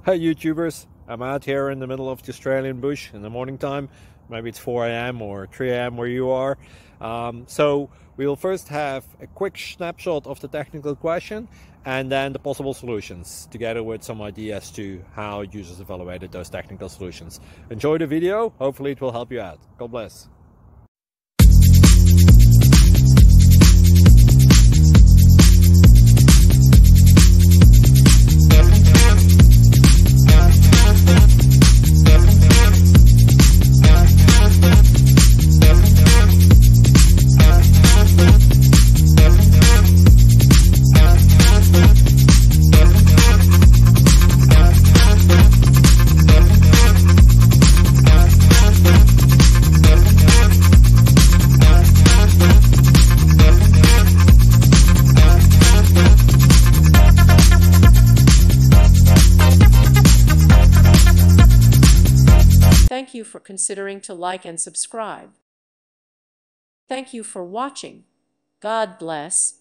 Hey YouTubers, I'm out here in the middle of the Australian bush in the morning time. Maybe it's 4 a.m. or 3 a.m. where you are. So we'll first have a quick snapshot of the technical question and then the possible solutions, together with some ideas to how users evaluated those technical solutions. Enjoy the video, hopefully it will help you out. God bless. Thank you for considering to like and subscribe. Thank you for watching. God bless.